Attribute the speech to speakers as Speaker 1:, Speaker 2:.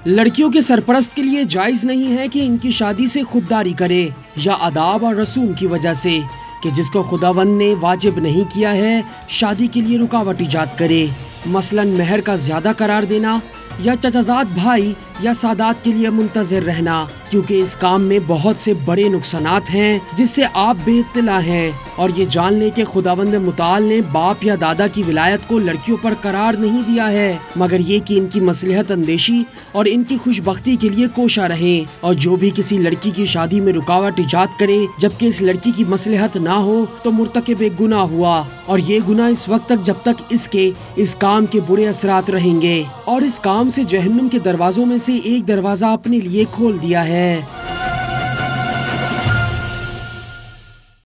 Speaker 1: लड़कियों के सरपरस्त के लिए जायज नहीं है कि इनकी शादी से खुददारी करे या अदाब और रसूम की वजह से कि जिसको खुदावंद ने वाजिब नहीं किया है शादी के लिए रुकावट ईजाद करे। मसलन मेहर का ज्यादा करार देना या चचाजाद भाई या सादात के लिए मुंतजर रहना, क्योंकि इस काम में बहुत से बड़े नुकसानात हैं जिससे आप बेइत्तला हैं। और ये जान लें कि खुदावंद मुताल ने बाप या दादा की विलायत को लड़कियों पर करार नहीं दिया है, मगर ये कि इनकी मसलहत अंदेशी और इनकी खुशबख्ती के लिए कोशा रहें। और जो भी किसी लड़की की शादी में रुकावट ईजाद करे जबकि इस लड़की की मसलहत ना हो तो मुर्तकिब गुनाह हुआ, और ये गुनाह इस वक्त तक जब तक इसके इस काम के बुरे असरात रहेंगे। और इस काम से जहन्नुम के दरवाजों में से एक दरवाजा अपने लिए खोल दिया है।